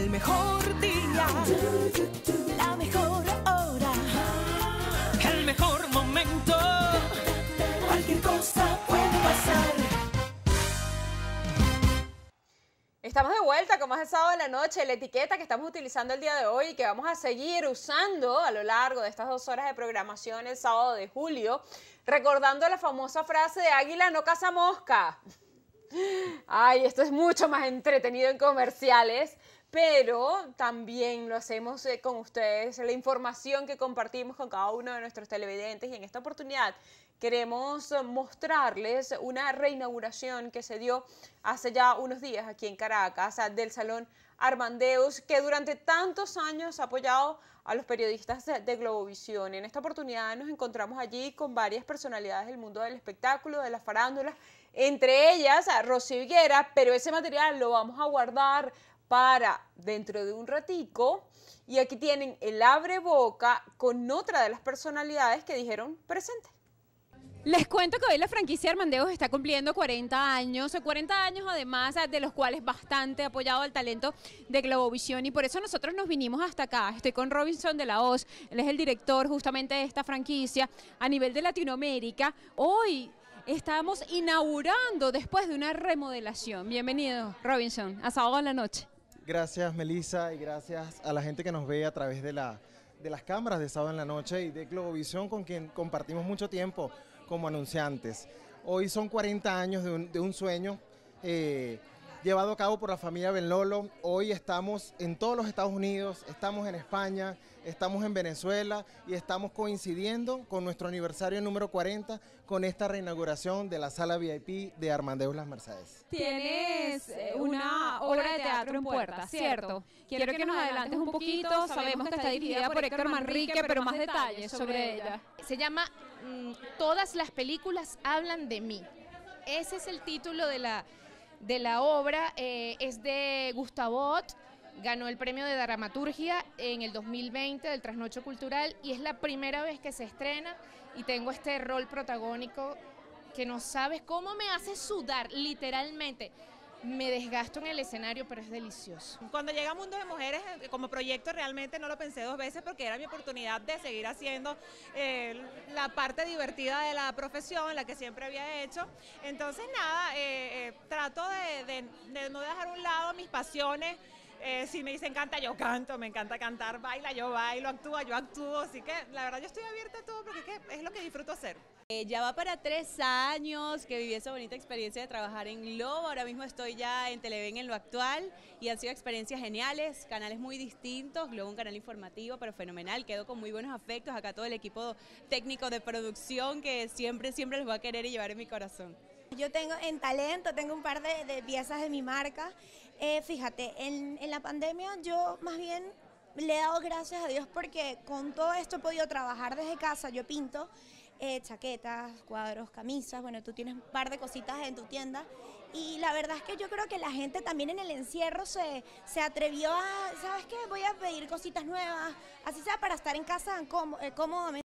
el mejor día, la mejor hora, el mejor momento. Cualquier cosa puede pasar. Estamos de vuelta con más de Sábado en la Noche. La etiqueta que estamos utilizando el día de hoy y que vamos a seguir usando a lo largo de estas 2 horas de programación el sábado de julio, recordando la famosa frase de águila no caza mosca. Ay, esto es mucho más entretenido en comerciales, pero también lo hacemos con ustedes, la información que compartimos con cada uno de nuestros televidentes, y en esta oportunidad queremos mostrarles una reinauguración que se dio hace ya unos días aquí en Caracas del Salón Armandeus, que durante tantos años ha apoyado a los periodistas de Globovisión. En esta oportunidad nos encontramos allí con varias personalidades del mundo del espectáculo, de la farándula, entre ellas a Rosy Higuera, pero ese material lo vamos a guardar para dentro de un ratico. Y aquí tienen el abre boca con otra de las personalidades que dijeron presente. Les cuento que hoy la franquicia Armandeus está cumpliendo 40 años además de los cuales bastante apoyado al talento de Globovisión, y por eso nosotros nos vinimos hasta acá. Estoy con Robinson de la Hoz, él es el director justamente de esta franquicia a nivel de Latinoamérica. Hoy estamos inaugurando después de una remodelación. Bienvenido, Robinson, a Sábado en la Noche. Gracias, Melissa, y gracias a la gente que nos ve a través de las cámaras de Sábado en la Noche y de Globovisión, con quien compartimos mucho tiempo como anunciantes. Hoy son 40 años de un sueño llevado a cabo por la familia Benlolo. Hoy estamos en todos los Estados Unidos, estamos en España, estamos en Venezuela y estamos coincidiendo con nuestro aniversario número 40 con esta reinauguración de la sala VIP de Armandeus Las Mercedes. Tienes una obra de teatro en puerta, ¿cierto? Quiero que nos adelantes un poquito. Sabemos que está dirigida por Héctor Manrique, pero más detalles sobre ella. Se llama Todas las películas hablan de mí. Ese es el título de la obra. Es de Gustavo Ott, ganó el premio de dramaturgia en el 2020 del Trasnocho Cultural, y es la primera vez que se estrena, y tengo este rol protagónico que no sabes cómo me hace sudar, literalmente. Me desgasto en el escenario, pero es delicioso. Cuando llega a Mundo de Mujeres como proyecto, realmente no lo pensé 2 veces, porque era mi oportunidad de seguir haciendo la parte divertida de la profesión, la que siempre había hecho. Entonces nada, trato de no dejar a un lado mis pasiones. Si me dicen canta, yo canto, me encanta cantar, baila, yo bailo, actúa, yo actúo, así que la verdad yo estoy abierta a todo, porque es lo que disfruto hacer. Ya va para 3 años que viví esa bonita experiencia de trabajar en Globo. Ahora mismo estoy ya en Televen en lo actual, y han sido experiencias geniales, canales muy distintos. Globo un canal informativo pero fenomenal, quedo con muy buenos afectos. Acá todo el equipo técnico de producción que siempre les voy a querer y llevar en mi corazón. Yo tengo en talento, tengo un par de piezas de mi marca. Fíjate, en la pandemia yo más bien le he dado gracias a Dios, porque con todo esto he podido trabajar desde casa. Yo pinto chaquetas, cuadros, camisas. Bueno, tú tienes un par de cositas en tu tienda, y la verdad es que yo creo que la gente también en el encierro se atrevió a, ¿sabes qué? Voy a pedir cositas nuevas, así sea para estar en casa cómodamente.